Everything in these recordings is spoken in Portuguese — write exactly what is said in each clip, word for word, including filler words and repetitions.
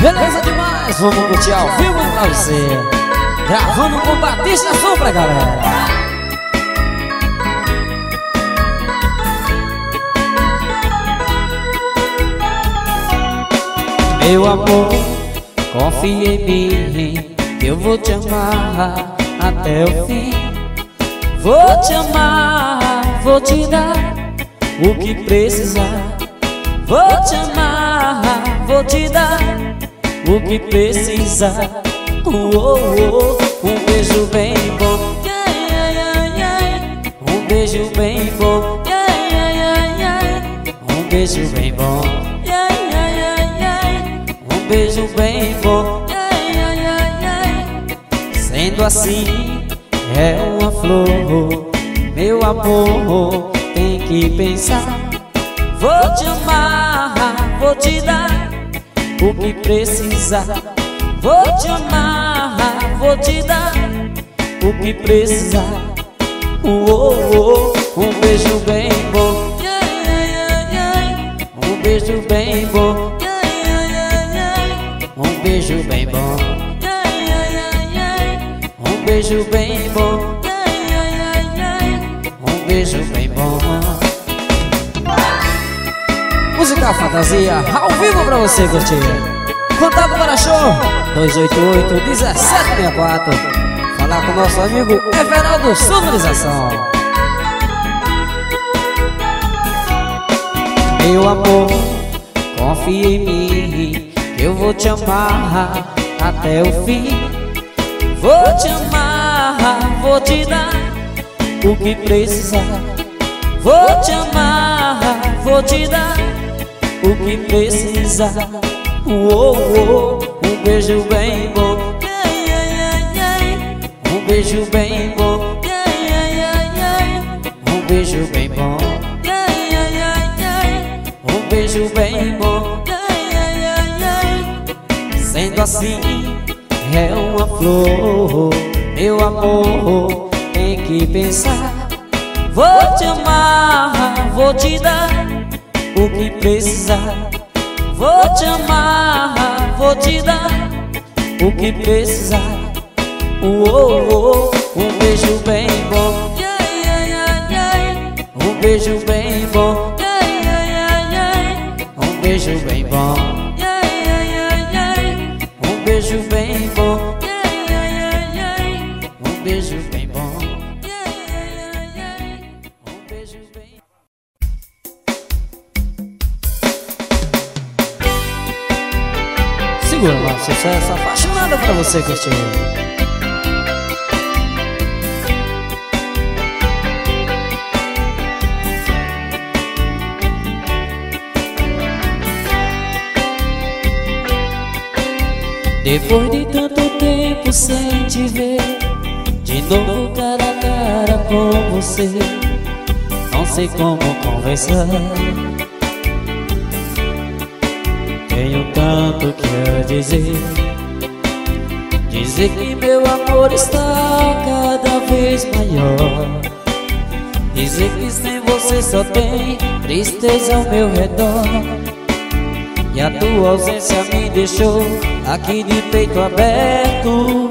Beleza demais, vamos curtir ao vivo pra você. Gravando com Batista Som pra galera. Meu amor, confia em mim, eu vou te amar até o fim. Vou te amar, vou te dar o que precisar. Vou te amar, vou te dar o que precisar. Oh, oh, oh. Um beijo bem bom, yeah, yeah, yeah. Um beijo bem bom, yeah, yeah, yeah. Um beijo bem bom, yeah, yeah, yeah, yeah. Um beijo bem bom, yeah, yeah, yeah, yeah. Sendo assim, é uma flor, meu amor, tem que pensar. Vou te amar, vou te dar o que precisar. Vou te amar, vou te dar o que precisar. Oh, oh, oh. Um beijo bem bom, yeah, yeah, yeah. Um beijo bem bom, yeah, yeah, yeah. Um beijo bem bom, yeah, yeah, yeah. Um beijo bem bom, yeah, yeah, yeah. Um beijo bem bom. Música Fantasia, ao vivo pra você curtir. Contato para show dois oito oito, um sete seis quatro. Falar com nosso amigo Everaldo Sonorização. Meu amor, confia em mim, eu vou te amar até o fim. Vou te amar, vou te dar o que precisar. Vou te amar, vou te dar o que precisar. Oh, oh, um beijo bem bom, yeah, yeah, yeah. Um beijo bem bom, yeah, yeah, yeah. Um beijo bem bom, yeah, yeah, yeah. Um beijo bem bom, yeah, yeah, yeah. Sendo assim, é uma flor, meu amor, tem que pensar. Vou te amar, vou te dar o que precisar. Vou te amar, vou te dar o que precisar. Oh, oh, oh. Um beijo bem bom, yeah, yeah, yeah. Um beijo bem bom, yeah, yeah, yeah. Um beijo bem bom, yeah, yeah, yeah. Um beijo bem bom, yeah, yeah, yeah. Um beijo bem bom, yeah, yeah, yeah. Um beijo bem. Segura lá, sucesso apaixonada pra você curtir. Depois de tanto tempo sem te ver, de novo cara a cara com você, não sei como conversar. Tenho tanto que a dizer, dizer que meu amor está cada vez maior, dizer que sem você só tem tristeza ao meu redor. E a tua ausência me deixou aqui de peito aberto.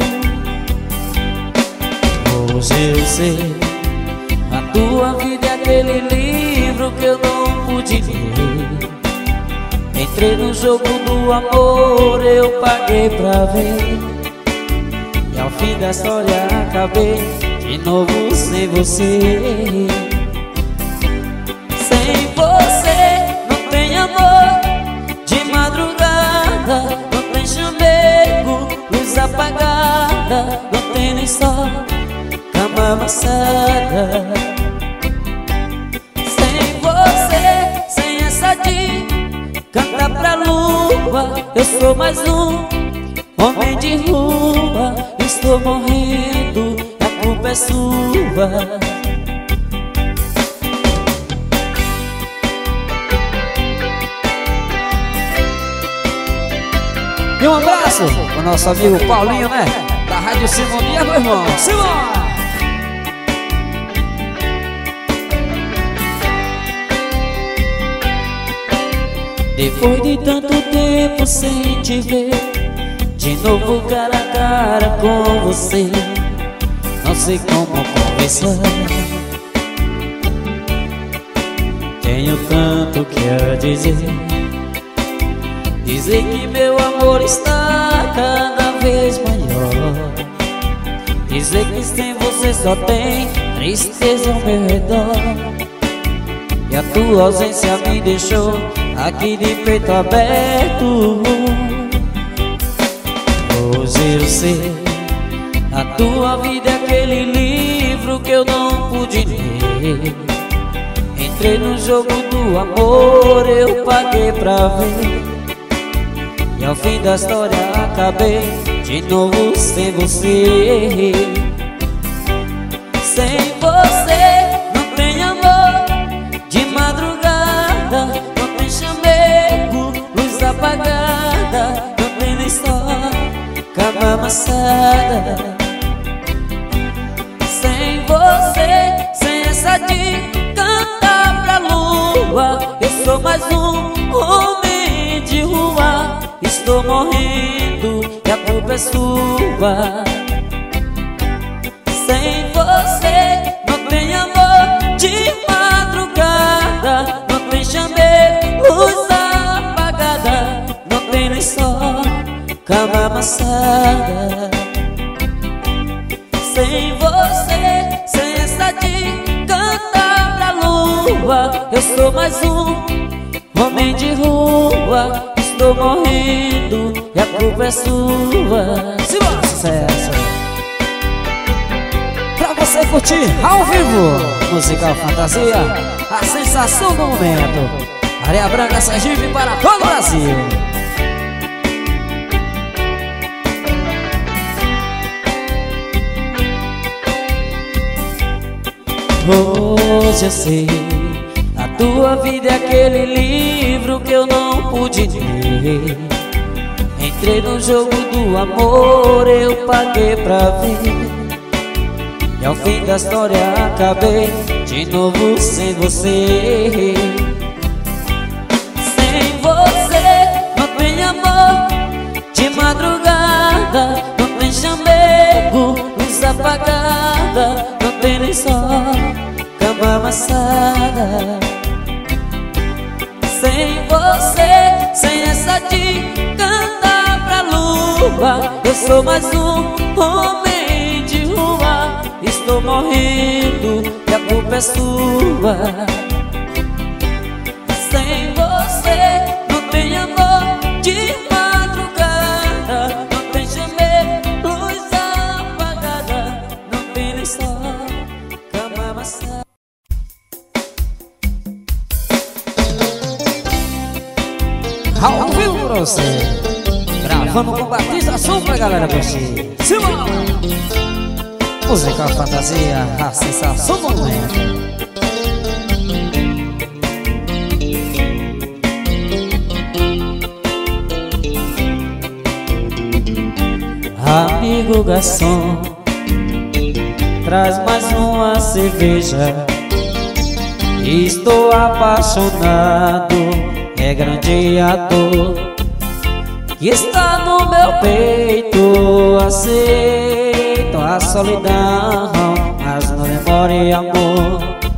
Hoje eu sei, a tua vida é aquele livro que eu não pude ler. Entrei no jogo do amor, eu paguei pra ver, e ao fim da história acabei de novo sem você. Sem você não tem amor de madrugada, não tem chamego, luz apagada, não tem nem sol, cama amassada. Sem você, sem essa dica, canta pra lua, eu sou mais um homem de rua. Estou morrendo, a culpa é sua. E um abraço pro nosso amigo Paulinho, né? Da Rádio Simonia, meu irmão. Simão! Depois de tanto tempo sem te ver, de novo cara a cara com você, não sei como conversar. Tenho tanto que a dizer, dizer que meu amor está cada vez maior, dizer que sem você só tem tristeza ao meu redor. E a tua ausência me deixou aqui de peito aberto. Hoje eu sei, a tua vida é aquele livro que eu não pude ler. Entrei no jogo do amor, eu paguei pra ver, e ao fim da história acabei de novo sem você. Sem você não tem amor, de madrugada não tem chamego, luz apagada, não tem nem sol, cama amassada. Sem você, sem essa de cantar pra lua, eu sou mais um homem de rua. Estou morrendo e a culpa é sua. Sem você não tem amor, de madrugada não tem chamego, luz apagada, não tem nem sol, cama amassada. Sem você, sem essa de cantar pra lua, eu sou mais um homem de rua. Estou morrendo e a culpa é sua. Simbora, sucesso! Pra você curtir ao vivo, Musical Fantasia, a sensação do momento. Areia Branca, Sergipe para todo o Brasil. Hoje eu sei, a tua vida é aquele livro que eu não pude ler. Entrei no jogo do amor, eu paguei pra ver, e ao fim da história acabei de novo sem você. Sem você não tem amor, de madrugada não tem chamego, luz apagada, não tem nem sol, cama amassada. Sem você, sem essa de cantar pra lua, eu sou mais um homem de rua. Estou morrendo e a culpa é sua. Sem você não tem amor, de madrugada não tem chamego, luz apagada, não tem nem sol, cama amassada. Ao vivo pra você, gravando com Batista, som pra galera curtir. Simão! Musical Fantasia, a sensação do momento. Amigo garçom, traz mais uma cerveja. Estou apaixonado, é grande a dor que está no meu peito. Aceito a solidão, mas não demore amor.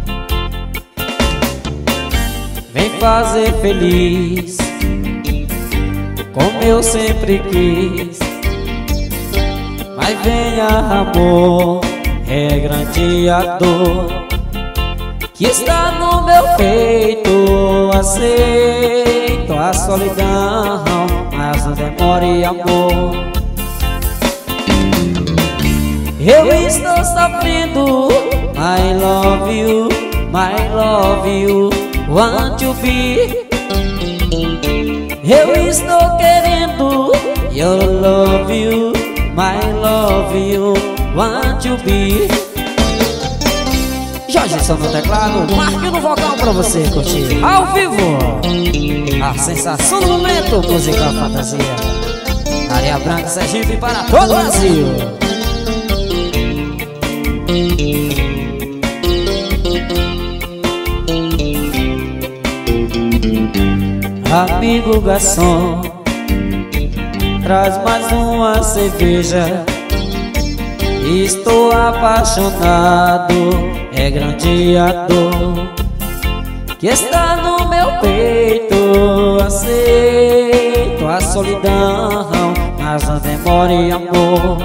Vem fazer feliz como eu sempre quis, mas venha amor, é grande a dor que está no meu peito. Aceito a solidão, mas não demore amor. Eu estou sofrendo, I love you, my love you, want to be. Eu estou querendo, your love you, my love you, want to be. Jorge São no teclado, Marque no vocal pra você curtir ao vivo a sensação do momento. Musical Fantasia, Areia Branca, Sergipe para todo o Brasil. Amigo garçom, traz mais uma cerveja. Estou apaixonado, é grande a dor que está no meu peito. Aceito a solidão, mas não demore, amor.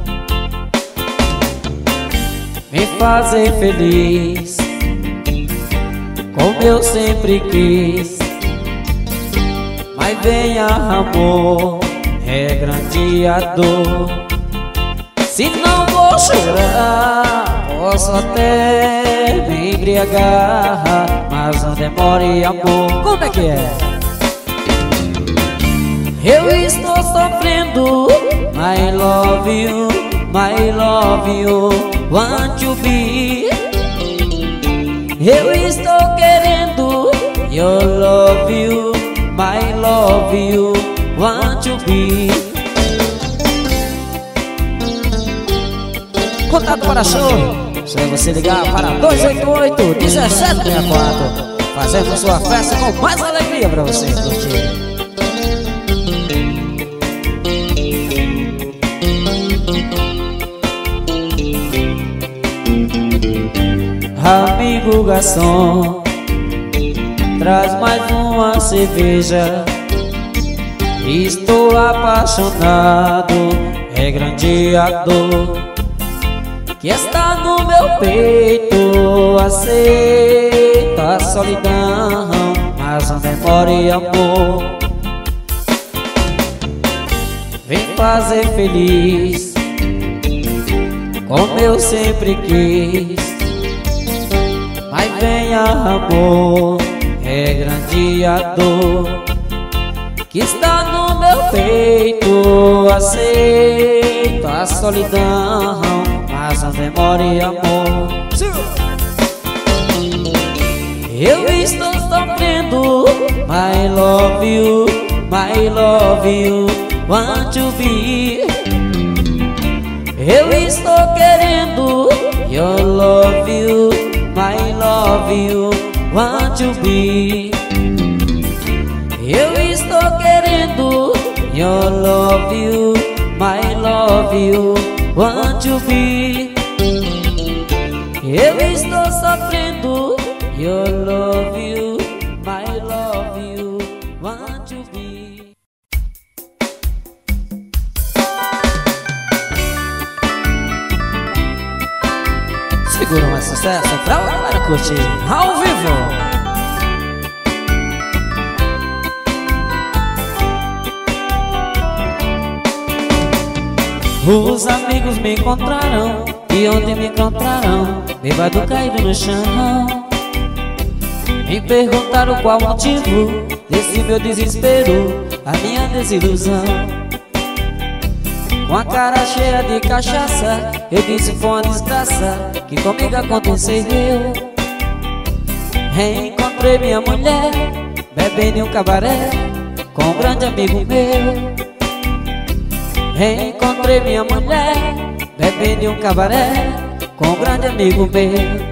Me fazer feliz, como eu sempre quis. Mas venha, amor, é grande a dor. Se não vou chorar, posso até me embriagar, mas não demore, amor. Como é que é? Eu estou sofrendo, my love you, my love you, want to be. Eu estou querendo, your love you, my love you, want to be. Contato para show, só você ligar para dois oito oito, um sete seis quatro. Fazendo sua festa com mais alegria para você curtir. Amigo garçom, traz mais uma cerveja. Estou apaixonado, é grande a dor que está no meu peito. Aceito a solidão, mas não demore, amor. Vem fazer feliz, como eu sempre quis. Mas venha, amor, é grande a dor que está no meu peito. Aceito a solidão, mas não demore, amor. Eu estou sofrendo, my love you, my love you, want to be. Eu estou querendo, your love you, my love you, want to be. Eu estou querendo, your love you, my love you, want to be. Eu estou sofrendo, your love you, my love you, want to be. Segura mais sucesso pra galera curtir ao vivo. Os amigos me encontraram e ontem me encontraram bêbado caído no chão. Me perguntaram qual o motivo desse meu desespero, a minha desilusão. Com a cara cheia de cachaça, eu disse foi uma desgraça que comigo aconteceu. Reencontrei minha mulher bebendo em um cabaré com um grande amigo meu. Reencontrei minha mulher bebendo em um cabaré com um grande amigo meu.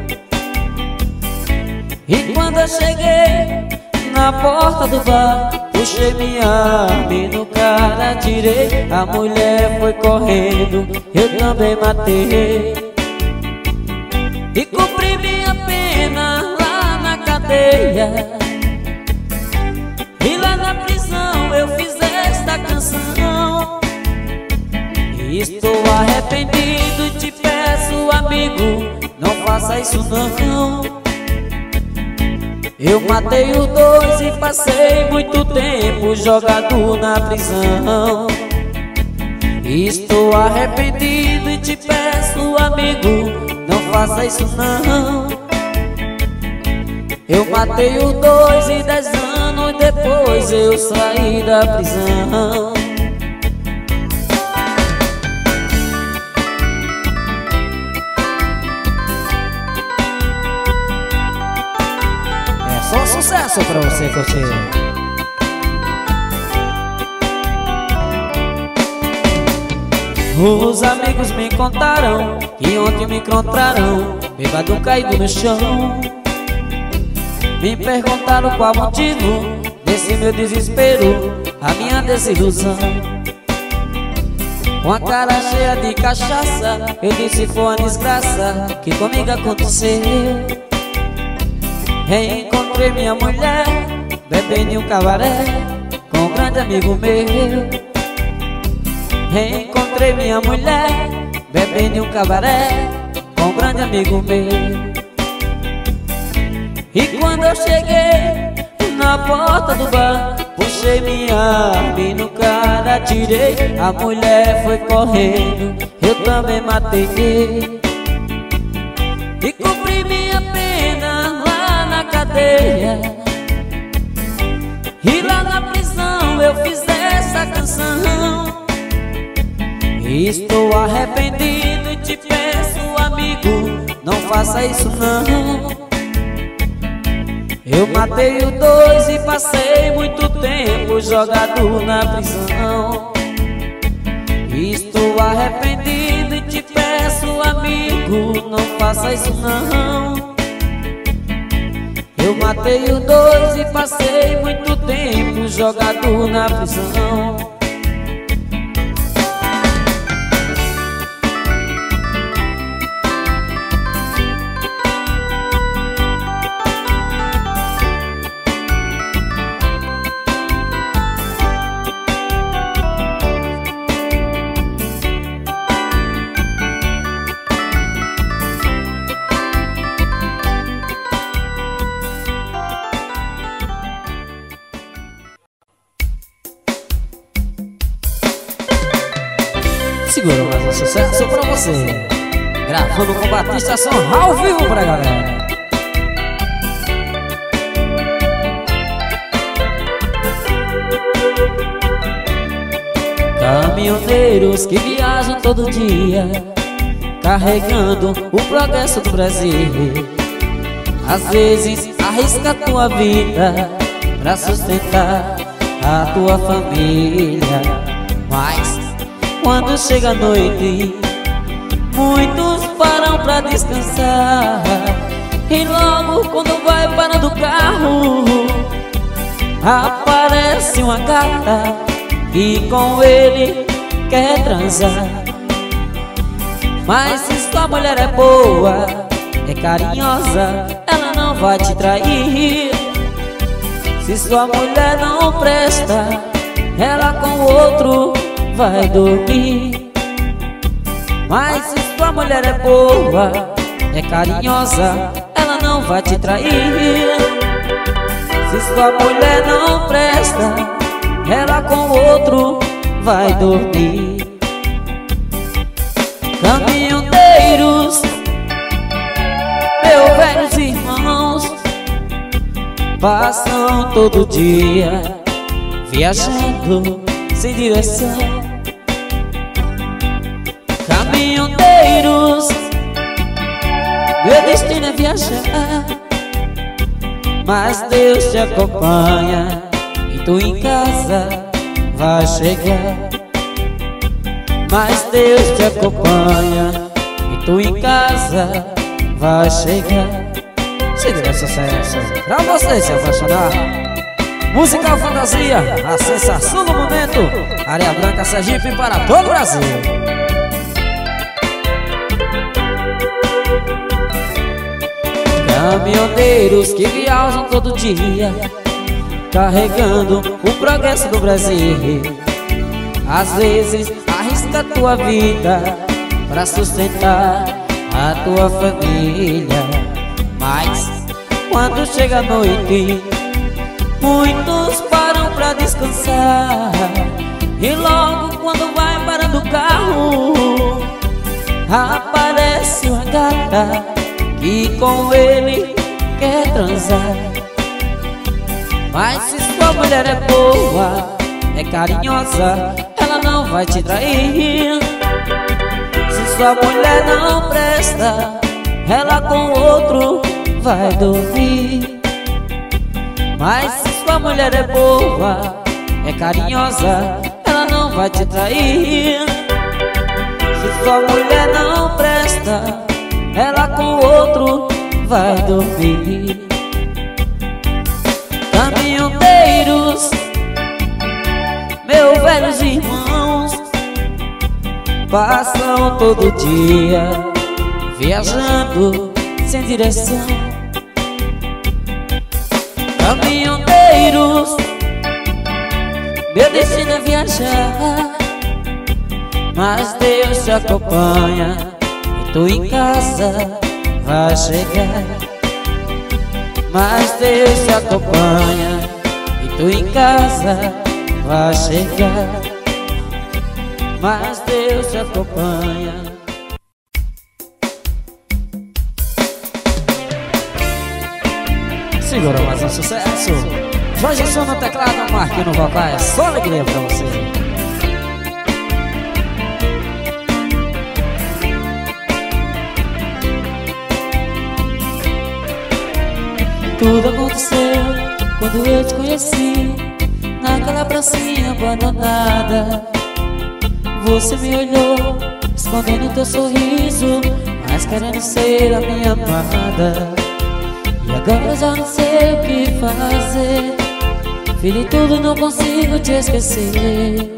E quando eu cheguei na porta do bar, puxei minha arma e no cara atirei. A mulher foi correndo, eu também matei. E cumpri minha pena lá na cadeia. E lá na prisão eu fiz esta canção. Estou arrependido, te peço, amigo, não faça isso não. Eu matei os dois e passei muito tempo jogado na prisão. Estou arrependido e te peço, amigo, não faça isso não. Eu matei os dois e dez anos depois eu saí da prisão. Só sucesso pra você curtir. Os amigos me contaram que ontem me encontraram bêbado caído no chão. Me perguntaram qual motivo nesse meu desespero, a minha desilusão. Com a cara cheia de cachaça, eu disse foi uma desgraça que comigo aconteceu. Reencontrei minha mulher bebendo em um cabaré com um grande amigo meu. Reencontrei minha mulher bebendo em um cabaré com um grande amigo meu. E quando eu cheguei na porta do bar, puxei minha arma e no cara atirei. A mulher foi correndo, eu também matei. E cumpri minha pena lá na cadeia. E lá na prisão eu fiz essa canção. Estou arrependido e te peço, amigo, não faça isso não. Eu matei os dois e passei muito tempo jogado na prisão. Estou arrependido e te peço, amigo, não faça isso não. Eu matei os dois e passei muito tempo jogado na prisão. Segura mais um sucesso pra você, gravando com Batista Som ao vivo pra galera. Caminhoneiros que viajam todo dia, carregando o progresso do Brasil. Às vezes arrisca a tua vida pra sustentar a tua família, mas quando chega a noite, muitos param pra descansar. E logo quando vai parando o carro, aparece uma gata e com ele quer transar. Mas se sua mulher é boa, é carinhosa, ela não vai te trair. Se sua mulher não presta, ela com outro vai dormir. Mas se sua mulher é boa, é carinhosa, ela não vai te trair. Se sua mulher não presta, ela com outro vai dormir. Caminhoneiros, meus velhos irmãos, passam todo dia viajando sem direção. Caminhoneiros, meu destino é viajar, mas Deus te acompanha e tu em casa vai chegar. Mas Deus te acompanha e tu em casa vai chegar. Segura sucesso pra você se apaixonar. Musical Fantasia, a sensação do momento. Areia Branca, Sergipe para todo o Brasil. Caminhoneiros que viajam todo dia, carregando o progresso do Brasil. Às vezes arrisca a tua vida pra sustentar a tua família, mas quando chega a noite, muitos param pra descansar. E logo quando vai parando o carro, aparece uma gata que com ele quer transar. Mas se sua mulher é boa, é carinhosa, ela não vai te trair. Se sua mulher não presta, ela com outro vai dormir. Mas se sua mulher é boa, é carinhosa, ela não vai te trair. Se sua mulher não presta, ela com outro vai dormir. Caminhoneiro, velhos irmãos passam todo dia viajando sem direção. Caminhoneiros, meu destino é viajar, mas Deus te acompanha e tu em casa vai chegar. Mas Deus te acompanha e tu em casa vai chegar. Mas Deus te acompanha. Segura mais um sucesso. Jorge Som no teclado, Marquinhos no vocal. É só alegria pra você. Tudo aconteceu quando eu te conheci, naquela pracinha abandonada. Você me olhou, escondendo teu sorriso, mas querendo ser a minha amada. E agora eu já não sei o que fazer. Fiz de tudo, não consigo te esquecer.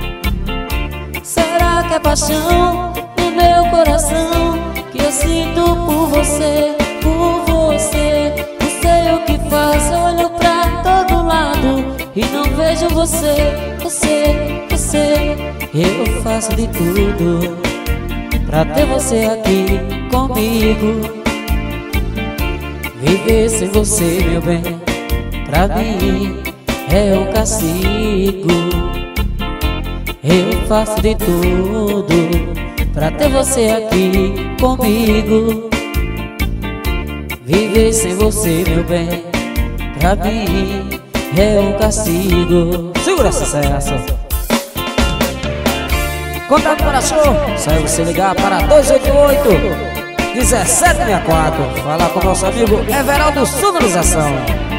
Será que é paixão no meu coração que eu sinto por você, por você? Não sei o que faço, eu olho pra todo lado e não vejo você, você, você. Eu faço de tudo pra ter você aqui comigo. Viver sem você, meu bem, pra mim é um castigo. Eu faço de tudo pra ter você aqui comigo. Viver sem você, meu bem, pra mim é um castigo. Segura sucesso. Contato para show, só você ligar para dois oito oito, um sete seis quatro. Falar com o nosso amigo Everaldo Sonorização.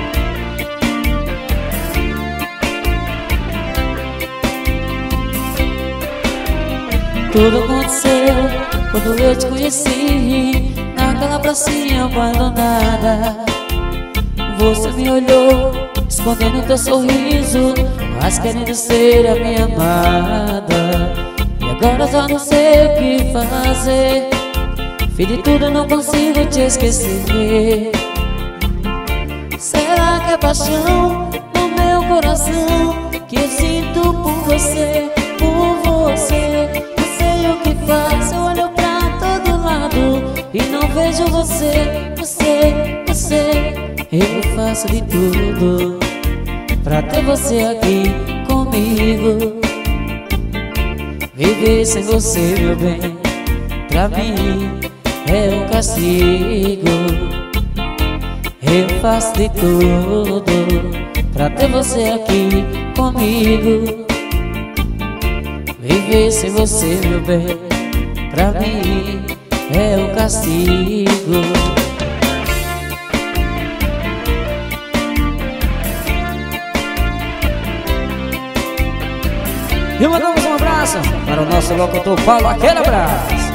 Tudo aconteceu quando eu te conheci, naquela pracinha abandonada. Você me olhou, escondendo teu sorriso, mas querendo ser a minha amada. E agora já não sei o que fazer. Fiz de tudo, não consigo te esquecer. Será que é paixão no meu coração que eu sinto por você, por você? Não sei o que faço, eu olho pra todo lado e não vejo você, você, você. Eu faço de tudo pra ter você aqui comigo. Viver sem você, meu bem, pra mim é um castigo. Eu faço de tudo pra ter você aqui comigo. Viver sem você, meu bem, pra mim é um castigo. E mandamos um abraço para o nosso locutor Paulo, aquele abraço.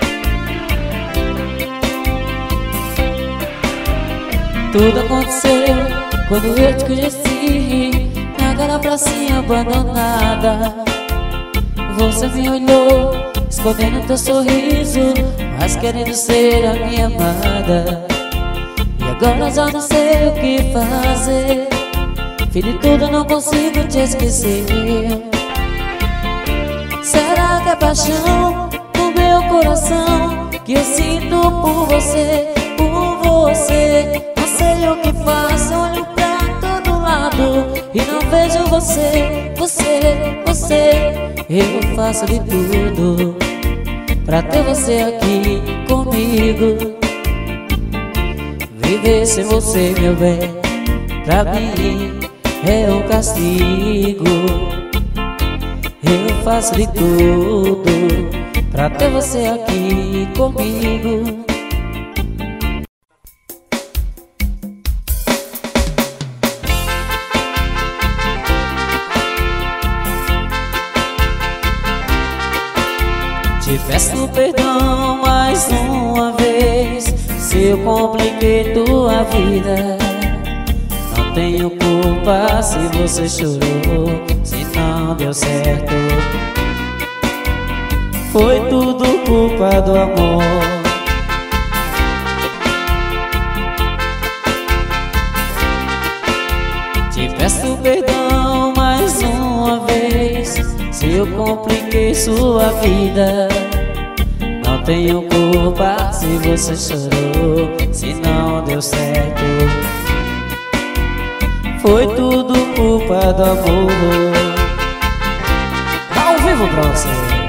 Tudo aconteceu quando eu te conheci, naquela pracinha abandonada. Você me olhou, escondendo teu sorriso, mas querendo ser a minha amada. E agora já não sei o que fazer. Fiz de tudo, não consigo te esquecer. Será que é paixão no meu coração que eu sinto por você, por você? Não sei o que faço, olho pra todo lado e não vejo você, você, você. Eu faço de tudo pra ter você aqui comigo. Viver sem você, meu bem, pra mim é um castigo. Eu faço de tudo pra ter você aqui comigo. Te peço perdão mais uma vez se eu compliquei tua vida. Não tenho culpa se você chorou, se não deu certo. Foi tudo culpa do amor. Te peço perdão mais uma vez se eu compliquei sua vida. Não tenho culpa se você chorou, se não deu certo. Foi tudo culpa do amor. Ao vivo pra você.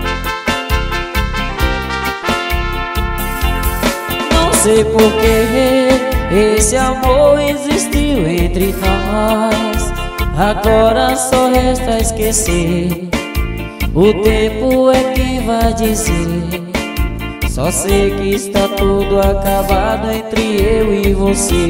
Não sei porquê esse amor existiu entre nós. Agora só resta esquecer. O tempo é quem vai dizer. Só sei que está tudo acabado entre eu e você.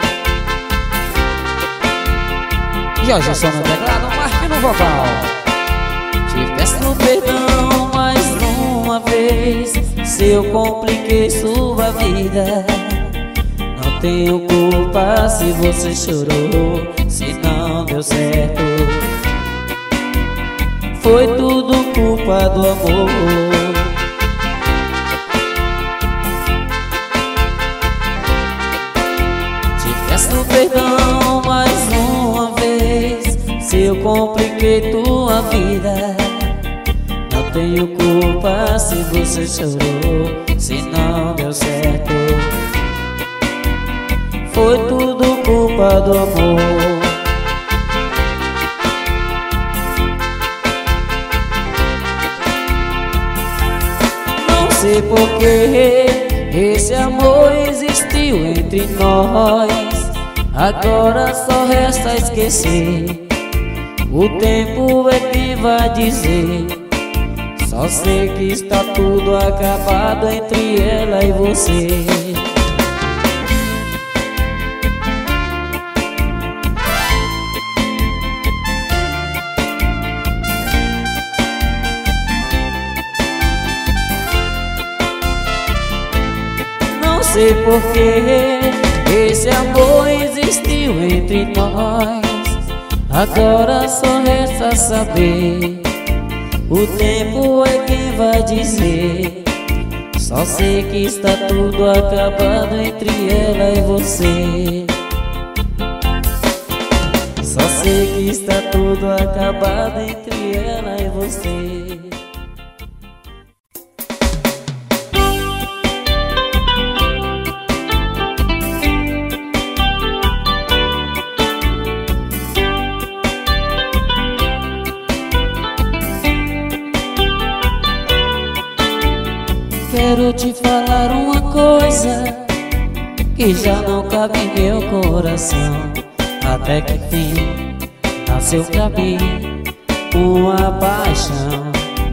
Jorge só no teclado, Marque no vocal. Te peço perdão mais uma vez se eu compliquei sua vida. Não tenho culpa se você chorou, se não deu certo. Foi tudo culpa do amor. Peço perdão mais uma vez se eu compliquei tua vida. Não tenho culpa se você chorou, se não deu certo. Foi tudo culpa do amor. Não sei porquê esse amor existiu entre nós. Agora só resta esquecer. O tempo é quem vai dizer. Só sei que está tudo acabado entre ela e você. Não sei porquê esse amor existiu entre nós. Agora só resta saber. O tempo é quem vai dizer. Só sei que está tudo acabado entre ela e você. Só sei que está tudo acabado entre ela e você. Quero te falar uma coisa que já não cabe em meu coração. Até que enfim nasceu pra mim uma paixão.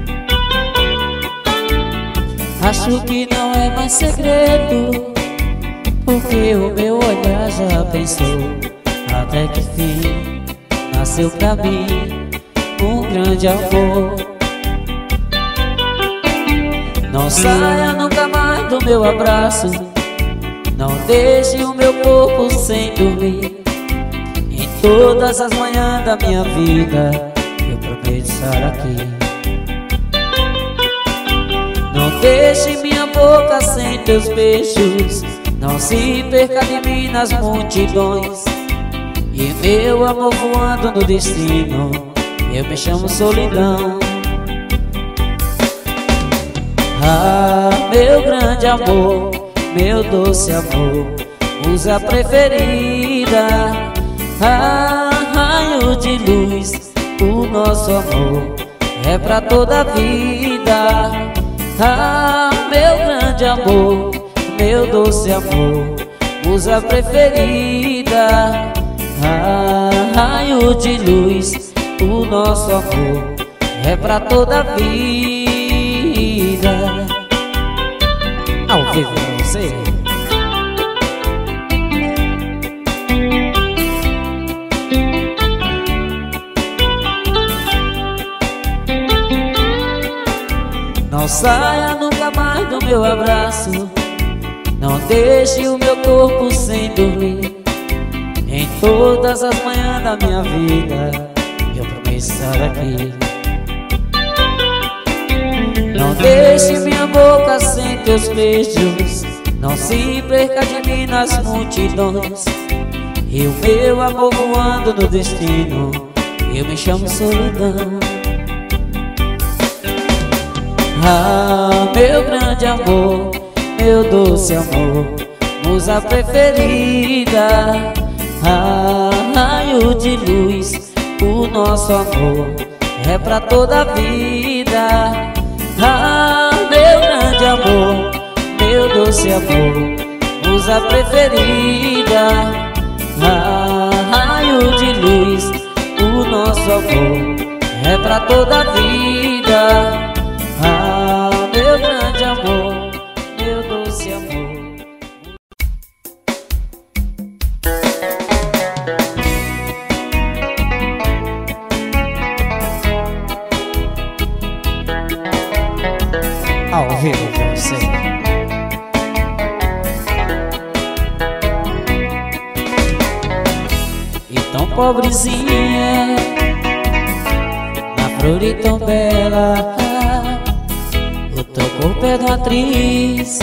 Acho que não é mais segredo, porque o meu olhar já pensou. Até que enfim nasceu pra mim um grande amor. Não saia nunca mais do meu abraço. Não deixe o meu corpo sem dormir. Em todas as manhãs da minha vida eu prometo estar aqui. Não deixe minha boca sem teus beijos. Não se perca de mim nas multidões. E meu amor voando no destino, eu me chamo solidão. Ah, meu grande amor, meu doce amor, musa preferida. Ah, raio de luz, o nosso amor é pra toda a vida. Ah, meu grande amor, meu doce amor, musa preferida. Ah, raio de luz, o nosso amor é pra toda a vida. Ao vivo pra você. Não saia nunca mais do meu abraço. Não deixe o meu corpo sem dormir. Em todas as manhãs da minha vida eu prometo estar aqui. Não deixe minha boca sem teus beijos, não se perca de mim nas multidões. E o meu amor voando no destino, eu me chamo solidão. Ah, meu grande amor, meu doce amor, musa preferida, ah, raio de luz, o nosso amor é pra toda a vida. Ah, meu grande amor, meu doce amor, musa preferida, ah, raio de luz, o nosso amor é pra toda a vida. Ah, meu grande amor, meu doce amor. Ao vivo pra você. E tão pobrezinha, na flor e tão bela, o teu corpo é de uma atriz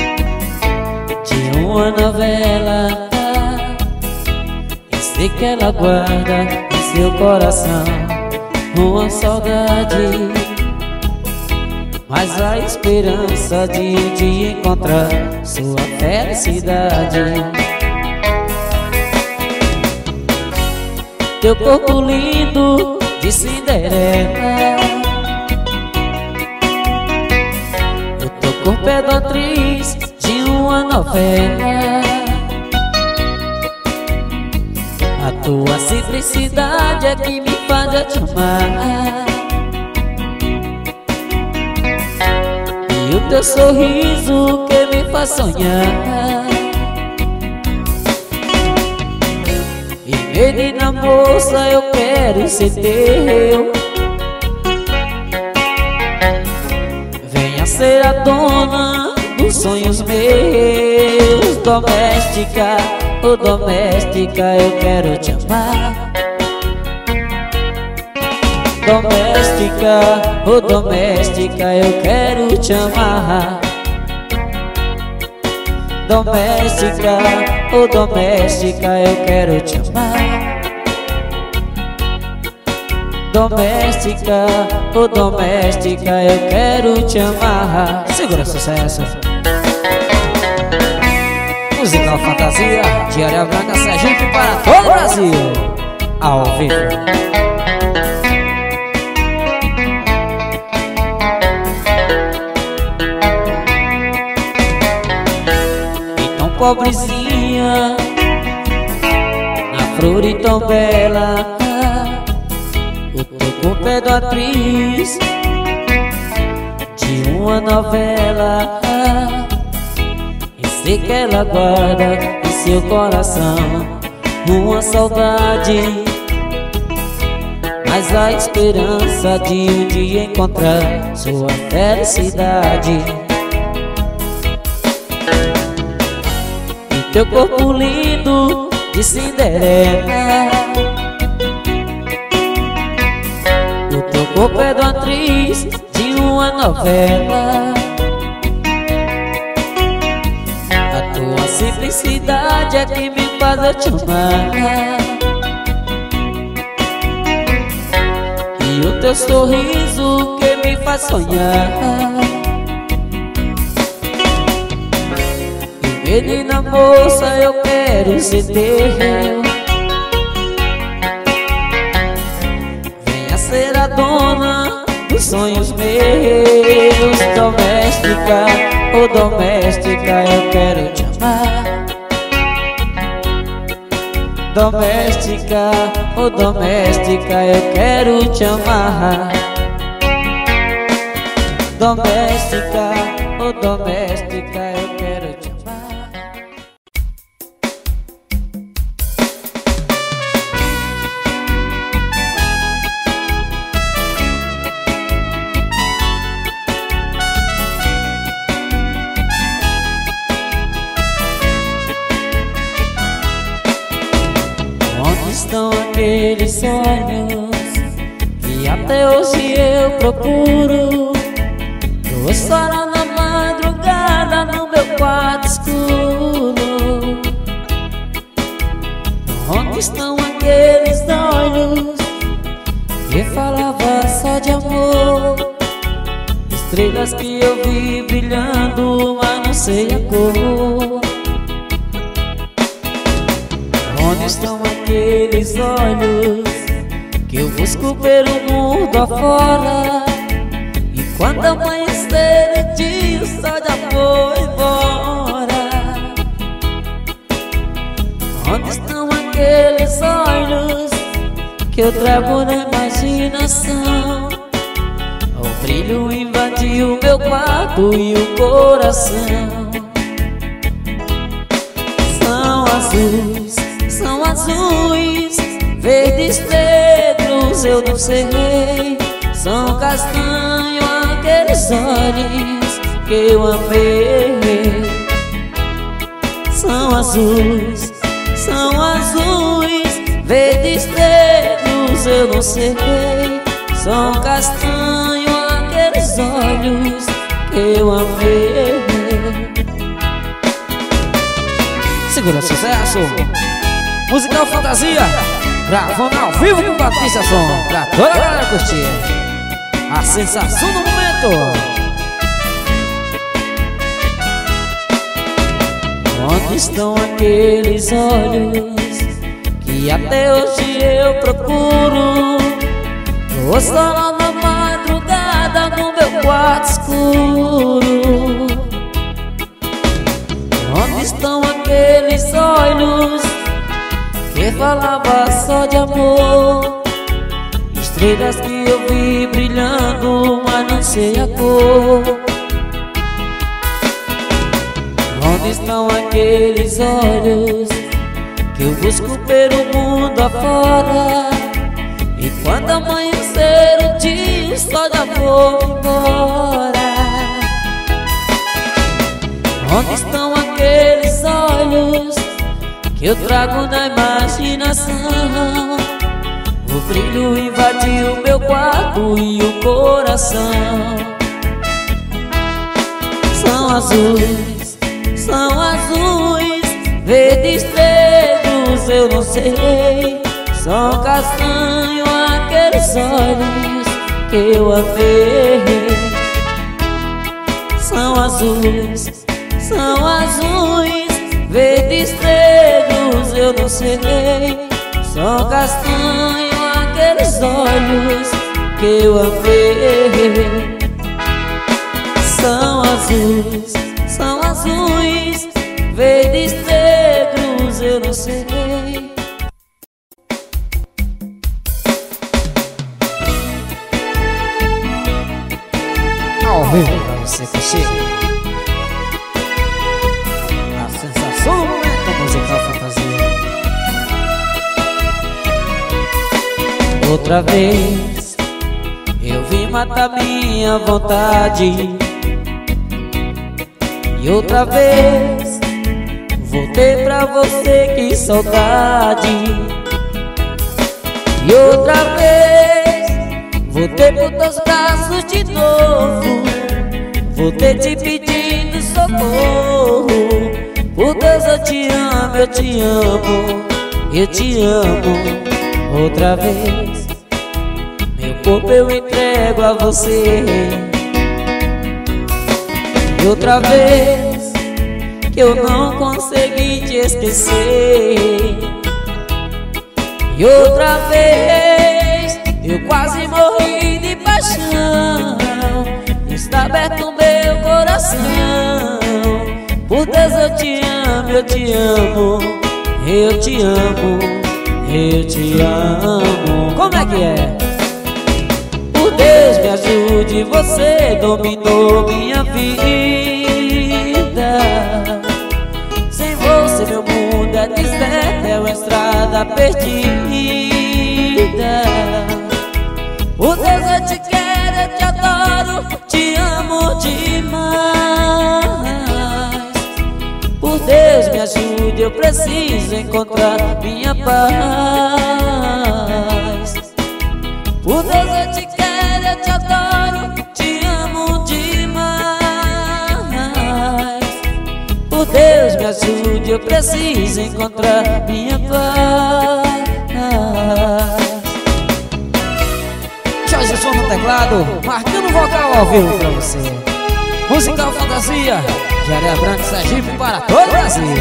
de uma novela. E sei que ela guarda em seu coração uma saudade, mas a esperança de um dia encontrar sua felicidade. Teu corpo lindo de Cinderela, o teu corpo é da atriz de uma novela. A tua simplicidade é que me faz te amar, e o teu sorriso que me faz sonhar. E menina moça, eu quero ser teu, venha ser a dona dos sonhos meus. Doméstica, oh doméstica, eu quero te amar. Doméstica, oh doméstica, eu quero te amar. Doméstica, oh doméstica, eu quero te amar. Doméstica, oh doméstica, eu quero te amar. Segura sucesso. Musical Fantasia, de Areia Branca, Sergipe para todo o Brasil. Ao vivo. Pobrezinha, na flor e tão bela, o teu corpo é da atriz de uma novela. E sei que ela guarda em seu coração uma saudade, mas a esperança de um dia encontrar sua felicidade. Teu corpo lindo de Cinderela, o teu corpo é de uma atriz de uma novela. A tua simplicidade é que me faz eu te amar, e o teu sorriso que me faz sonhar. Menina moça, eu quero ser teu, venha ser a dona dos sonhos meus. Doméstica, oh doméstica, eu quero te amar. Doméstica, oh doméstica, eu quero te amar. Doméstica, oh doméstica, eu quero te amar. aqueles sonhos que até hoje eu procuro. Duas horas da madrugada no meu quarto escuro. Onde estão aqueles olhos que falava só de amor? Estrelas que eu vi brilhando, mas não sei a cor. Onde estão aqueles olhos que eu busco pelo mundo afora? E quando amanhecer o dia, o sol já foi embora. Onde estão aqueles olhos que eu trago na imaginação? O brilho invadiu meu quarto e o coração. São azuis, são azuis, verdes negros, eu não sei. São castanho aqueles olhos que eu amei. São azuis, são azuis, verdes negros, eu não sei. São castanho aqueles olhos que eu amei. Segura sucesso, musical Fantasia, gravando ao vivo com Patrícia Som, pra toda a galera curtir a sensação do momento. Onde estão aqueles olhos que até hoje eu procuro? Duas horas da madrugada no meu quarto escuro. Onde estão aqueles olhos que falava só de amor? Estrelas que eu vi brilhando, mas não sei a cor. Onde estão aqueles olhos que eu busco pelo mundo afora? E quando amanhecer o dia, o sol já foi embora. Onde estão aqueles olhos que eu trago na imaginação? O brilho invadiu meu quarto e o coração. São azuis, são azuis, verdes negros, eu não sei. São castanho aqueles olhos que eu amei. São azuis, são azuis, verdes negros, eu não sei. São castanho aqueles olhos que eu amei. São azuis, são azuis, verdes negros, eu não sei. Ao vivo pra você curtir a sensação do momento musical Fantasia. Outra vez eu vim matar minha vontade, e outra vez voltei pra você, que saudade. E outra vez voltei por teus braços de novo, voltei te pedindo socorro. Por Deus eu te amo, eu te amo, eu te amo. Outra vez meu corpo eu entrego a você. E outra vez que eu não consegui te esquecer. E outra vez eu quase morri de paixão. Está aberto o meu coração. Por Deus eu te amo, eu te amo, eu te amo, eu te amo. Como é que é? Por Deus me ajude, você dominou minha vida. Sem você meu mundo é deserto, é uma estrada perdida. Por Deus eu te quero, eu te adoro, te amo demais. Por Deus me ajude, eu preciso encontrar minha paz. Por Deus eu te quero, eu te adoro, te amo demais. Por Deus me ajude, eu preciso encontrar minha paz. Jorge Som no teclado, marcando vocal ao vivo pra você. Musical Fantasia, de Areia Branca, Sergipe para todo o Brasil.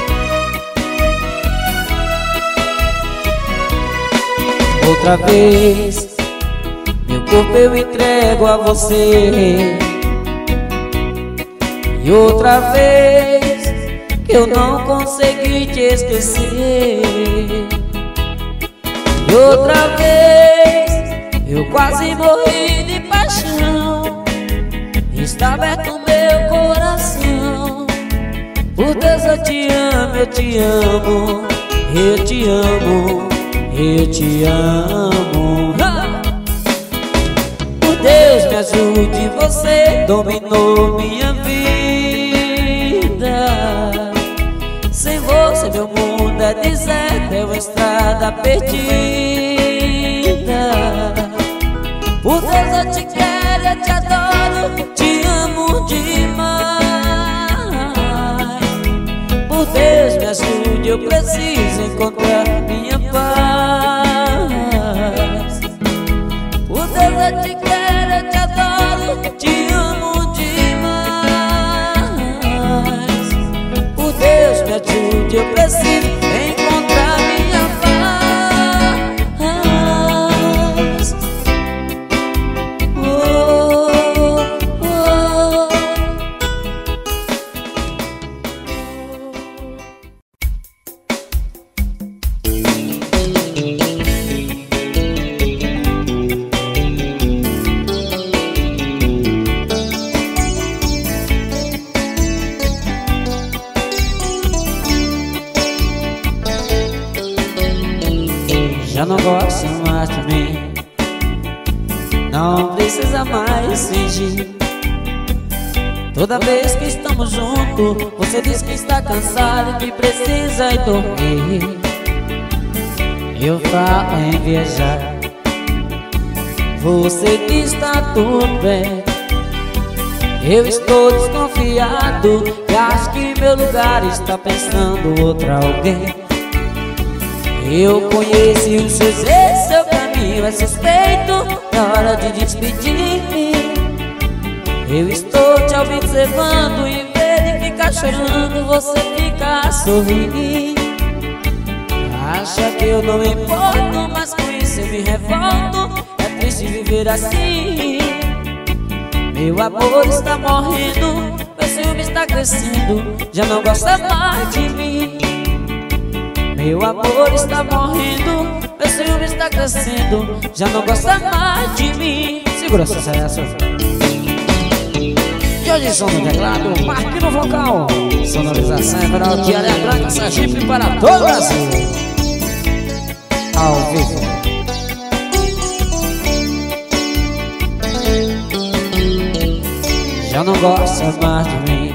Outra vez, meu corpo eu entrego a você. E outra vez, que eu não consegui te esquecer. E outra vez, eu quase morri de paixão. Está aberto meu coração. Por Deus eu te amo, eu te amo, eu te amo, eu te amo. Por Deus me ajude, você dominou minha vida. Sem você meu mundo é deserto, é uma estrada perdida. Por Deus eu te quero, eu te adoro, te amo demais. Por Deus me ajude, eu preciso encontrar minha paz. Por Deus eu te quero, eu te adoro, te amo demais. Por Deus me ajude, eu preciso encontrar minha paz. Já não gosta mais de mim, não precisa mais fingir. Toda vez que estamos juntos, você diz que está cansado e que precisa ir dormir. Eu falo em viajar, você diz que está tudo bem. Eu estou desconfiado e acho que meu lugar está pensando outra alguém. Eu conheci os seus jeitos, seu caminho é suspeito. Na hora de despedir, eu estou te observando. Em vez de ficar chorando, você fica a sorrir. Acha que eu não me importo, mas com isso eu me revolto. É triste viver assim. Meu amor está morrendo, meu ciúme está crescendo. Já não gosta mais de mim. Meu amor está morrendo, meu ciúme está crescendo. Já não gosta mais de mim. Segura essa sucesso. Jorge Som no teclado, marque no vocal. Sonorização Everaldo de Areia Branca, Sergipe para todo o Brasil. Ao vivo. Já não gosta mais de mim,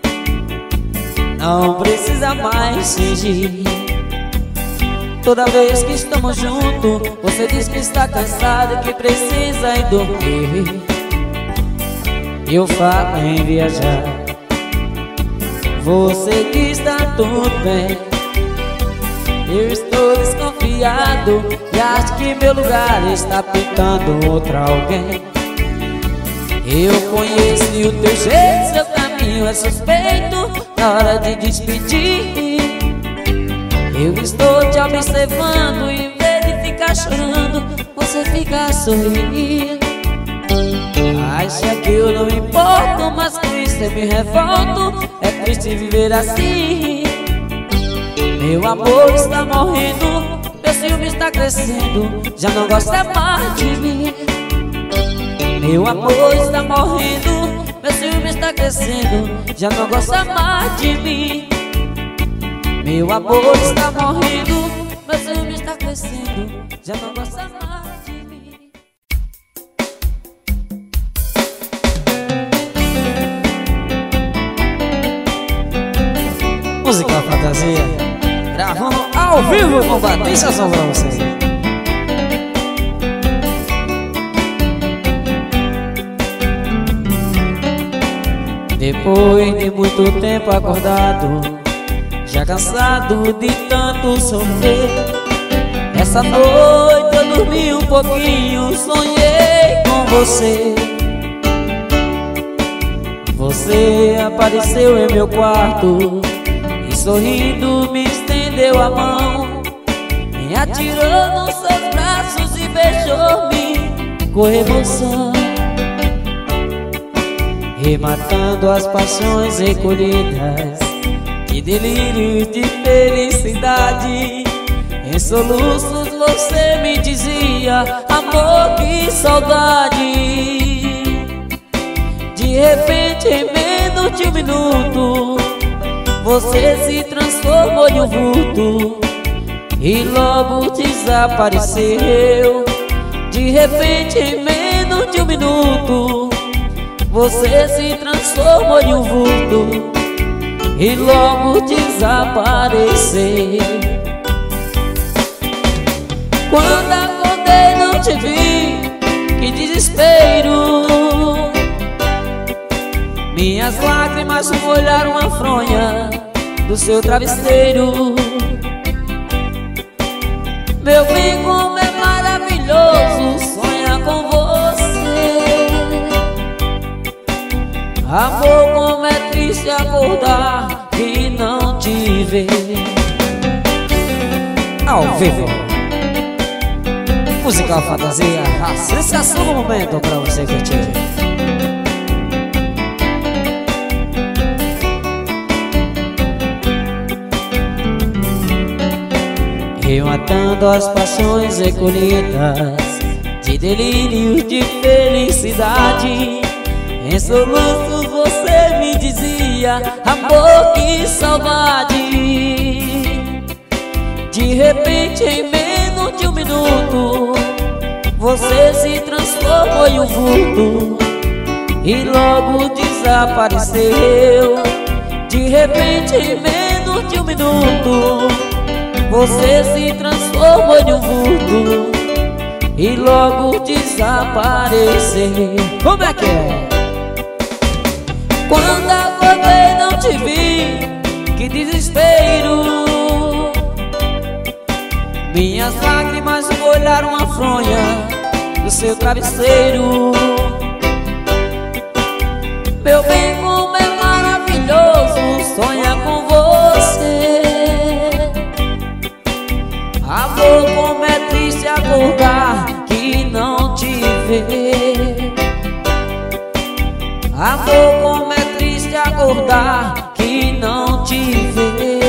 não precisa mais fingir. Toda vez que estamos juntos, você diz que está cansado e que precisa ir dormir. Eu falo em viajar, você diz que está tudo bem. Eu estou desconfiado e acho que meu lugar está pintando outra alguém. Eu conheço o teu jeito, seu caminho é suspeito. Na hora de despedir, eu estou te observando. Em vez de ficar chorando, você fica a sorrir. Acha que eu não me importo, mas com isso eu me revolto. É triste viver assim. Meu amor está morrendo, meu ciúme está crescendo. Já não gosta mais de mim. Meu amor está morrendo, meu ciúme está crescendo. Já não gosta mais de mim. Meu amor está morrendo, meu ciúme está crescendo. Já não gosta mais de mim. Musical Fantasia, gravando ao vivo com Batista Som pra vocês. Depois de muito tempo acordado, já cansado de tanto sofrer, essa noite eu dormi um pouquinho, sonhei com você. Você apareceu em meu quarto e sorrindo me estendeu a mão, me atirou nos seus braços e beijou-me com emoção, rematando as paixões recolhidas, que delírio de felicidade. Em soluços você me dizia: amor, que saudade. De repente, em menos de um minuto, você se transformou em um vulto e logo desapareceu. De repente, em menos de um minuto, você se transformou em um vulto e logo desapareceu. Quando acordei não te vi, que desespero. Minhas lágrimas molharam a fronha do seu travesseiro. Meu bem, como é maravilhoso sonhar com você. Amor, como é triste acordar e não te ver. Ao vivo, Musical Fantasia, a sensação do momento pra você curtir. Rematando as paixões recolhidas, de delírio de felicidade. Em soluços você me dizia: amor, que saudade. De repente, em menos de um minuto, você se transformou em um vulto e logo desapareceu. De repente, em menos de um minuto, você se transformou em um vulto e logo desapareceu. Como é que é? Quando acordei não te vi, que desespero. Minhas lágrimas molharam a fronha do seu travesseiro. Meu bem, como é maravilhoso sonhar com você. Amor, como é triste acordar que não te vê. Amor, como é triste acordar que não te vê.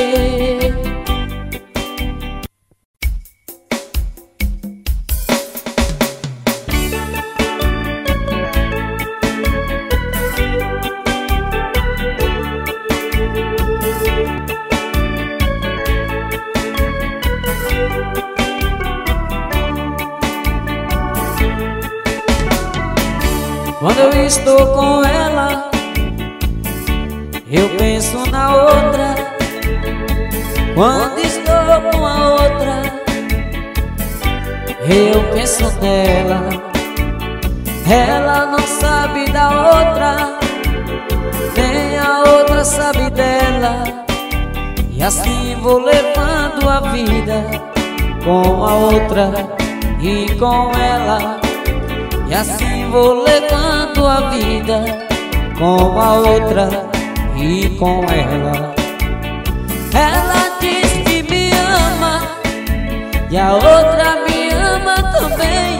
Quando eu estou com ela, eu penso na outra. Quando estou com a outra, eu penso nela. Ela não sabe da outra, nem a outra sabe dela. E assim vou levando a vida com a outra e com ela. E assim vou levando a vida com a outra e com ela. Ela diz que me ama e a outra me ama também.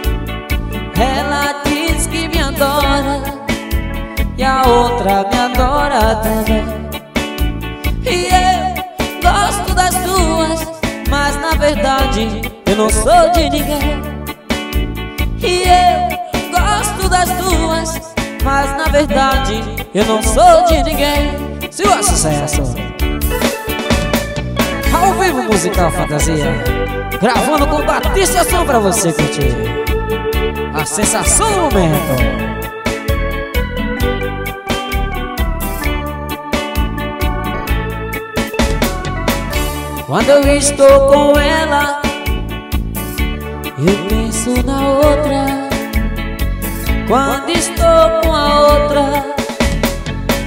Ela diz que me adora e a outra me adora também. E eu gosto das duas, mas na verdade eu não sou de ninguém. E eu gosto das duas, mas na verdade eu não sou de ninguém. Se o sucesso ao vivo, Musical Fantasia, gravando com Batista Som pra você curtir a sensação do momento. Quando eu estou com ela, eu penso na outra. Quando estou com a outra,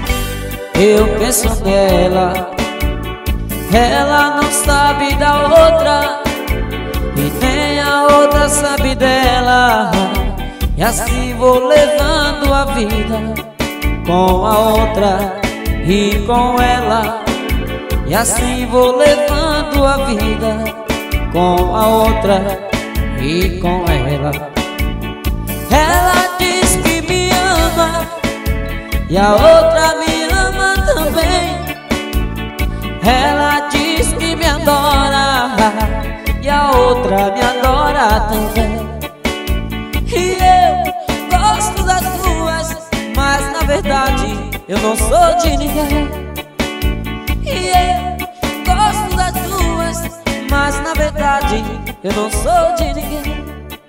eu penso nela. Ela não sabe da outra e nem a outra sabe dela. E assim vou levando a vida com a outra e com ela. E assim vou levando a vida com a outra e com ela. Ela diz que me ama e a outra me ama também. Ela diz que me adora e a outra me adora também. E eu gosto das duas, mas na verdade eu não sou de ninguém. E eu gosto das duas, mas na verdade eu não sou de ninguém.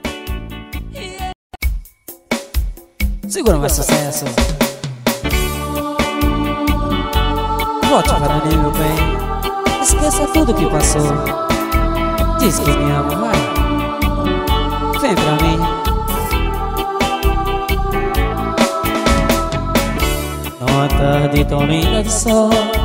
Segura mais sucesso. Volte para mim, meu bem. Esqueça tudo que passou. Diz que me ama, vai. Vem pra mim. Numa tarde tão linda de sol,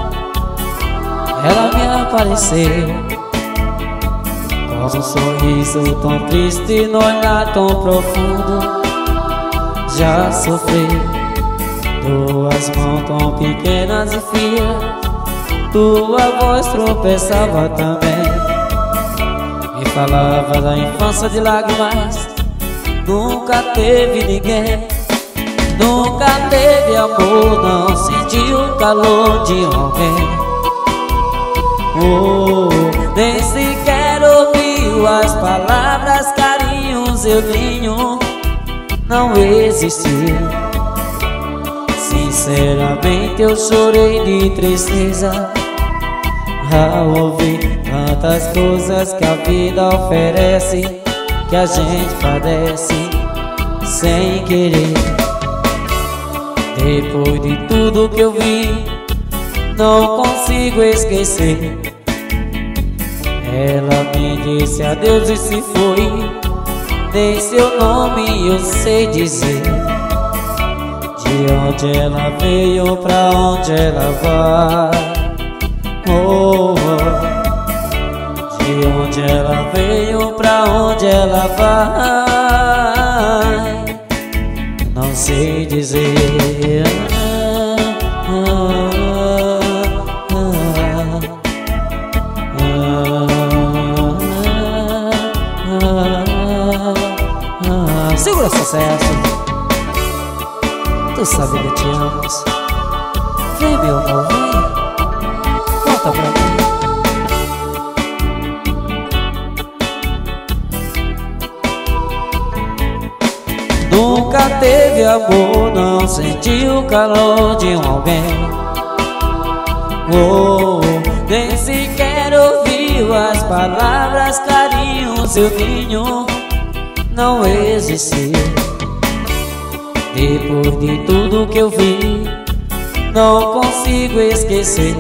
ela me apareceu com um sorriso tão triste no olhar tão profundo. Já sofri, tuas mãos tão pequenas e frias, tua voz tropeçava também. Me falava da infância de lágrimas, nunca teve ninguém. Nunca teve amor, não sentiu o calor de alguém. Oh, nem sequer ouviu as palavras, carinhos eu tenho, não existiu. Sinceramente eu chorei de tristeza ao ouvir tantas coisas que a vida oferece, que a gente padece sem querer. Depois de tudo que eu vi, não consigo esquecer. Ela me disse adeus e se foi. Nem seu nome eu sei dizer. De onde ela veio, pra onde ela vai. Oh, oh. De onde ela veio, pra onde ela vai, não sei dizer. Ah, ah, ah, ah, ah. Segura sucesso. Tu sabe que eu te amo. Vem, meu amor, vem. Volta pra mim. Nunca teve amor, não sentiu o calor de um alguém. Oh, nem sequer ouviu as palavras, carinho, seu ninho não existiu. Depois de tudo que eu vi, não consigo esquecer.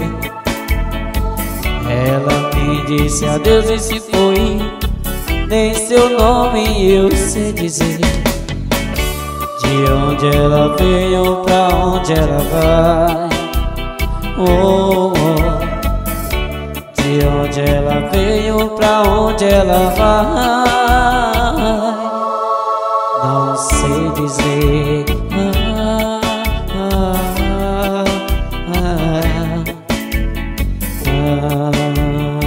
Ela me disse adeus e se foi. Nem seu nome eu sei dizer. De onde ela veio, pra onde ela vai. Oh, oh. De onde ela veio, pra onde ela vai, não sei dizer. Ah, ah, ah, ah, ah, ah.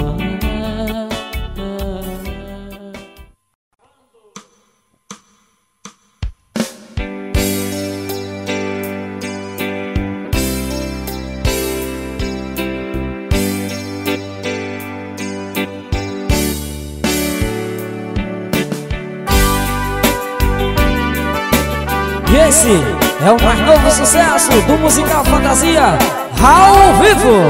E esse é o mais novo sucesso do musical Fantasia ao vivo.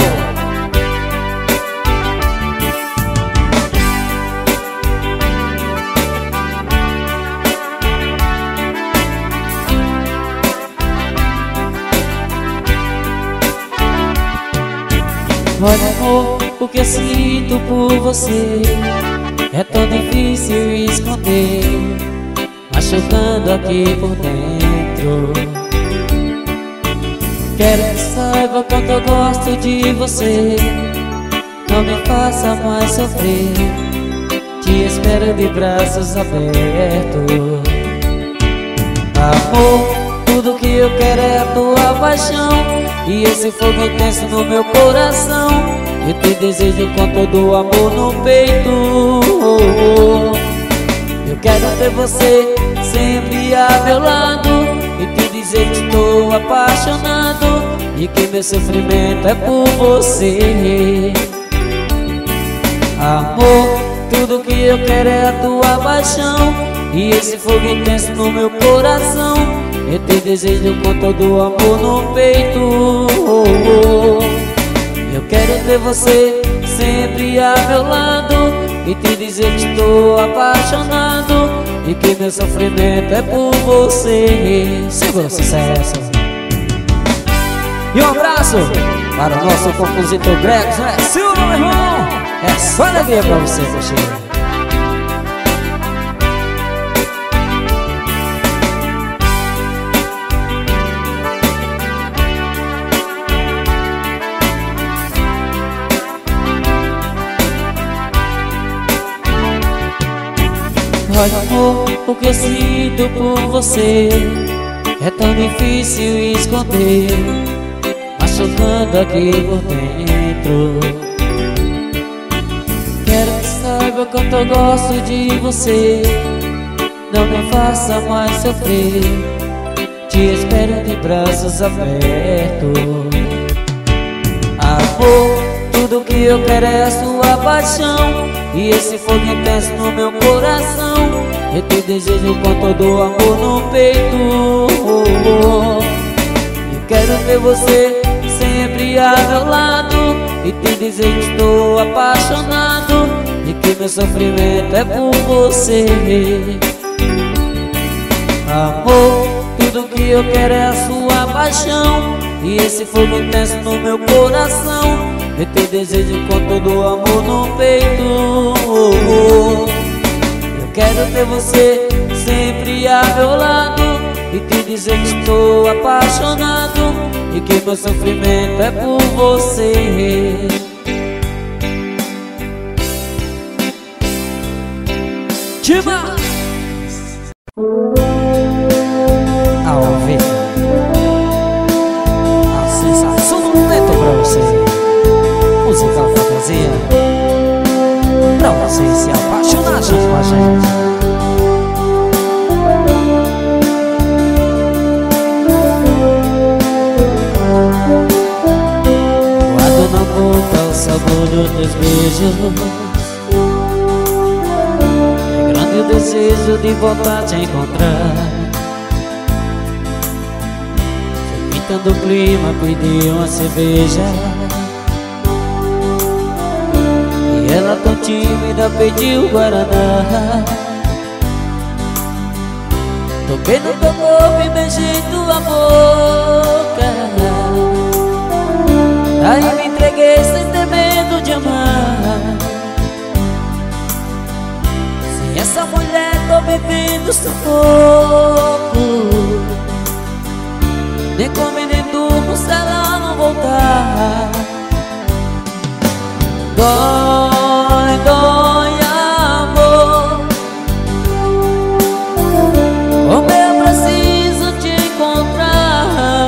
Olha, amor, o que eu sinto por você é tão difícil esconder, machucando aqui por dentro. Quero que saiba quanto eu gosto de você. Não me faça mais sofrer. Te espero de braços abertos. Amor, tudo que eu quero é a tua paixão e esse fogo intenso no meu coração. Eu te desejo com todo o amor no peito. Eu quero ter você sempre a meu lado e te dizer que estou apaixonado e que meu sofrimento é por você. Amor, tudo que eu quero é a tua paixão e esse fogo intenso no meu coração. Eu te desejo com todo o amor no peito. Eu quero ter você sempre a meu lado e te dizer que estou apaixonado e que meu sofrimento é por você. Segura o sucesso. E um abraço para o nosso compositor Grex, né? Silvio, meu irmão, é só alegria pra você, Teixeira. Olha, amor, o que eu sinto por você é tão difícil esconder, machucando aqui por dentro. Quero que saiba quanto eu gosto de você. Não me faça mais sofrer. Te espero de braços abertos. Amor, tudo que eu quero é a sua paixão e esse fogo intenso no meu coração. Eu te desejo com todo o amor no peito. Eu quero ter você sempre a meu lado e te dizer que estou apaixonado e que meu sofrimento é por você. Amor, tudo que eu quero é a sua paixão e esse fogo intenso no meu coração. Eu te desejo com todo o amor no peito. Eu quero ter você sempre a meu lado e te dizer que estou apaixonado e que meu sofrimento é por você. Demais! Ao vivo, a sensação do momento pra você. Musical Fantasia, pra você se apaixonar junto com a gente. Guardo na boca o sabor dos teus beijos. É grande o desejo de voltar a te encontrar. Pintando o clima, pedi uma cerveja. Ela tão tímida pediu guaraná. Toquei no teu corpo e beijei tua boca. Aí me entreguei sem ter medo de amar. Sem essa mulher tô bebendo sufoco. Nem come nem durmo se ela não voltar. Dói, dói, amor. Como eu preciso te encontrar.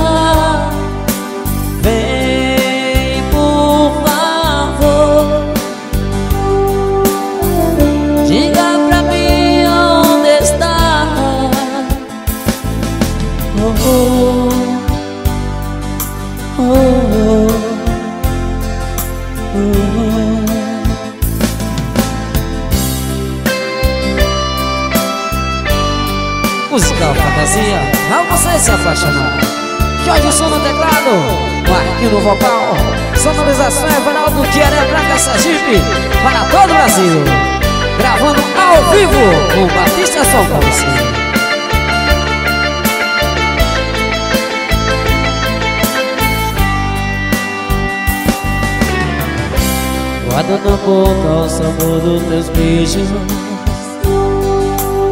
Vem, por favor. Diga pra mim onde está. Oh, oh, oh, oh. Musical Fantasia, pra você se apaixonar. Jorge Som no teclado, Marquinhos no vocal, sonorização é Vanaldo de Areia Branca, Sergipe, para todo o Brasil. Gravando ao vivo com Batista Som pra você. Guardo na boca o sabor dos teus beijos.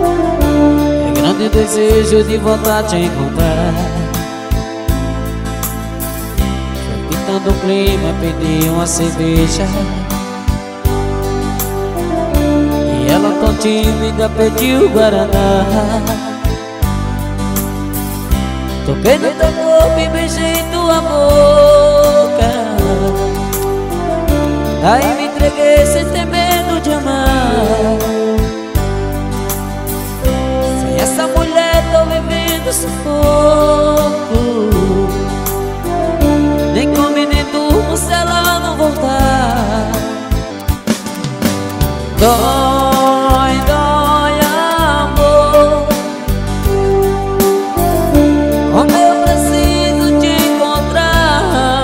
É grande o desejo de voltar a te encontrar. esquentando o clima, pedi uma cerveja. E ela tão tímida pediu guaraná. Toquei no teu corpo e beijei tua boca. Aí me entreguei sem ter medo de amar. Sem essa mulher tô vivendo sufoco. Nem come nem durmo se ela não voltar. Dói, dói, amor, como eu preciso te encontrar.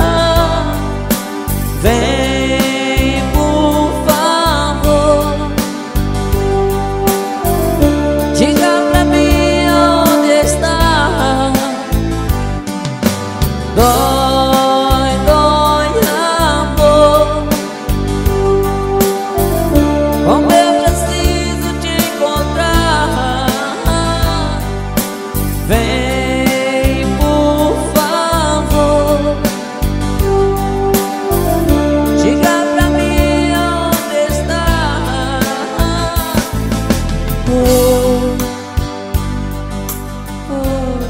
Vem, por favor, diga pra mim onde está. Dói, dói, amor, como eu preciso te encontrar. Vem, por favor, diga pra mim onde está. Oh, oh.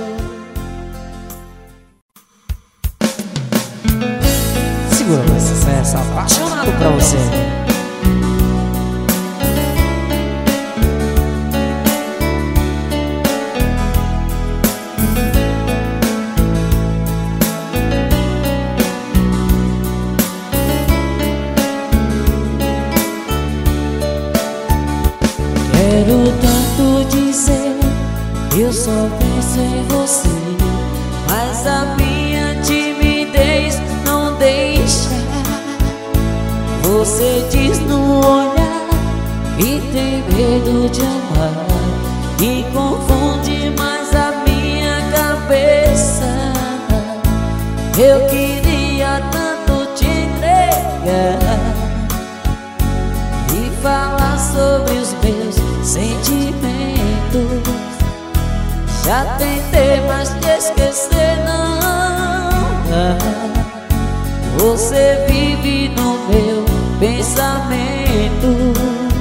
Segura esse sucesso apaixonado pra você. Quero tanto dizer, eu só penso em você, mas a minha timidez não deixa. Você diz no olhar que tem medo de amar e confunde mais a minha cabeça. Eu queria tanto te entregar e falar sobre os meus sentimentos. Já tentei, mas te esquecer não dá. Você vive no meu pensamento.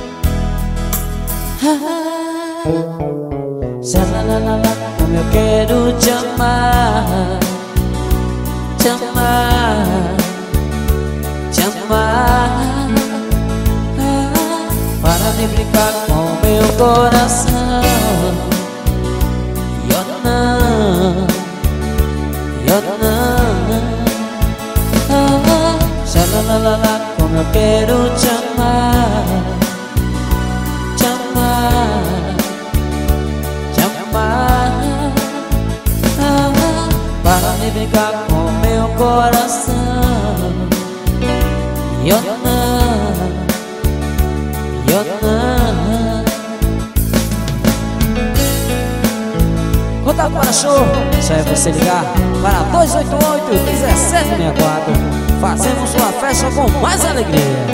Ah, xalalalala, como eu quero te amar, te amar, te amar. Ah, para de brincar com meu coração. Eu não, eu não. Ah, xalalalala, como eu quero te amar, te amar, te amar. Ah, para de brincar com meu coração. Eu não, eu não. Contato para show, só é você ligar para dois oito oito, um sete seis quatro. Fazemos sua festa com mais alegria.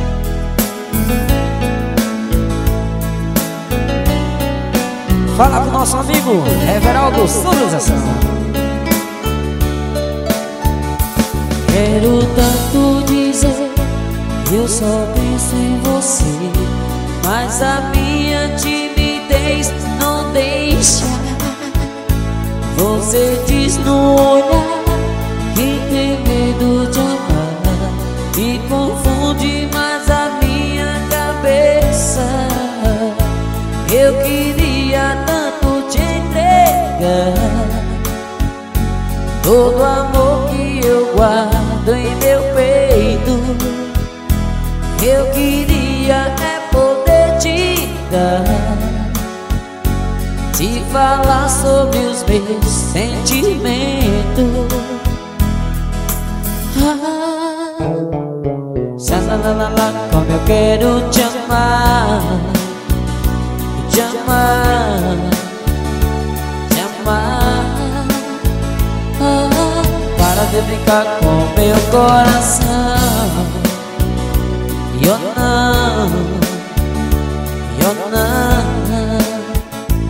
Fala com o nosso amigo Everaldo Sonorização. Quero tanto dizer, eu só penso em você, mas a minha timidez não deixa. Você diz no olhar que tem medo de amar e confunde mais a minha cabeça. Eu queria tanto te entregar todo o amor que eu guardo em meu peito. Eu queria é poder te dar, te falar sobre os meus sentimentos. Ah, xalalalala, como eu quero te amar, te amar, te amar. Ah, para de brincar com meu coração. Eu não, eu não.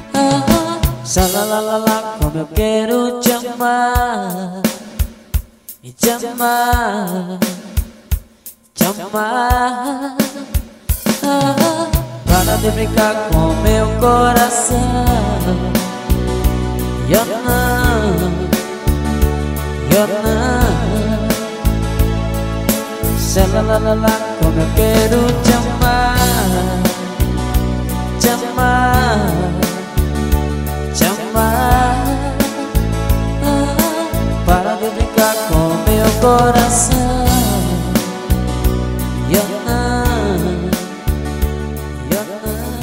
Ah, xalalalala, como eu quero te amar, e te amar, te amar. Ah, para de brincar com meu coração. Eu não, eu não. Xalalalala, como eu quero te amar, te amar, te amar. Ah, para de brincar com meu coração. Eu não, eu não.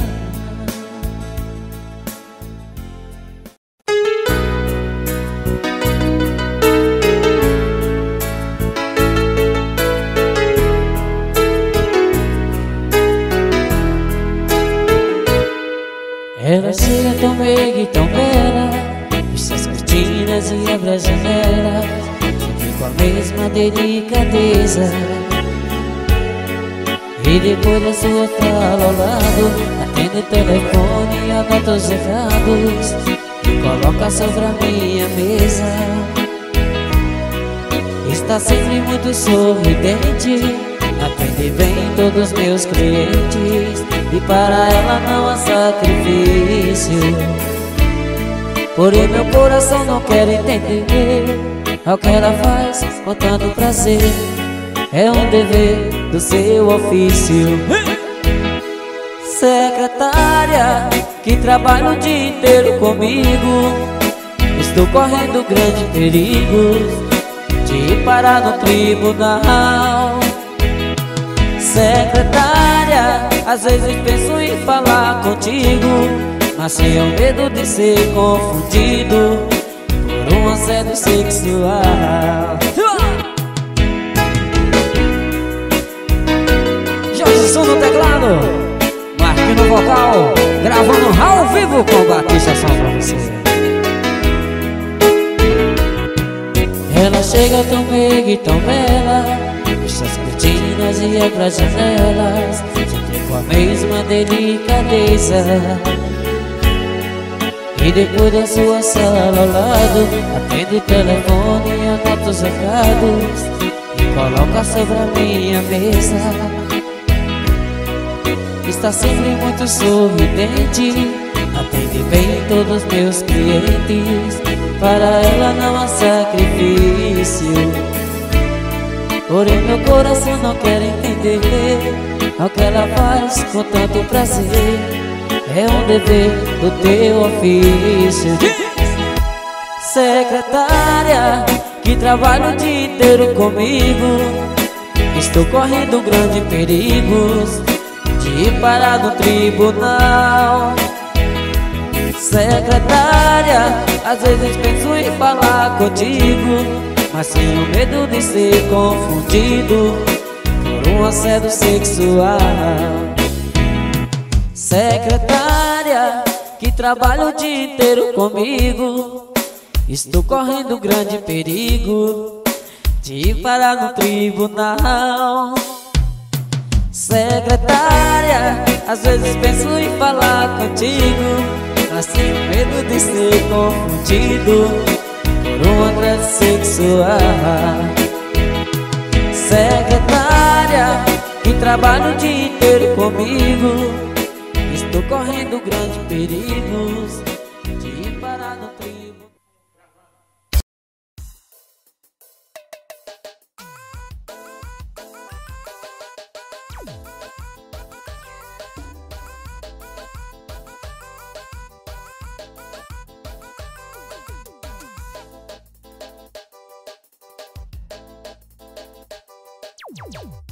Ela chega tão meiga e tão bela, puxa as cortinas e abre as janelas, sempre com a mesma delicadeza. E depois da sua fala ao lado, atende o telefone e anota os recados e coloca sobre a minha mesa. Está sempre muito sorridente, atende bem todos os meus clientes, e para ela não há sacrifício. Porém meu coração não quer entender o que ela faz com tanto prazer. É um dever do seu ofício. Secretária, que trabalha o dia inteiro comigo, estou correndo grande perigo de parar no tribunal. Secretária, às vezes penso em falar contigo, mas tenho medo de ser confundido por um assédio sexual. Jorge Som no teclado, Marquinhos no vocal, gravando ao vivo com o Batista Som pra você. Ela chega tão meiga e tão bela, puxa as cortinas e abre as janelas, sempre com a mesma delicadeza. E depois da sua sala ao lado, atende o telefone e anota os recados e coloca sobre a minha mesa. Está sempre muito sorridente, atende bem todos os meus clientes, para ela não há sacrifício. Porém meu coração não quer entender o que ela faz com tanto prazer. É um dever do teu ofício. Secretária, que trabalha o dia inteiro comigo, estou correndo grande perigos de parar no tribunal. Secretária, às vezes penso em falar contigo, mas tenho medo de ser confundido por um assédio sexual. Secretária, que trabalha o dia inteiro comigo, estou correndo grande perigo de parar no tribunal. Secretária, às vezes penso em falar contigo, mas tenho medo de ser confundido por um assédio sexual. Secretária, que trabalha o dia inteiro comigo, estou correndo grandes perigos de parar no tribunal. Ciao.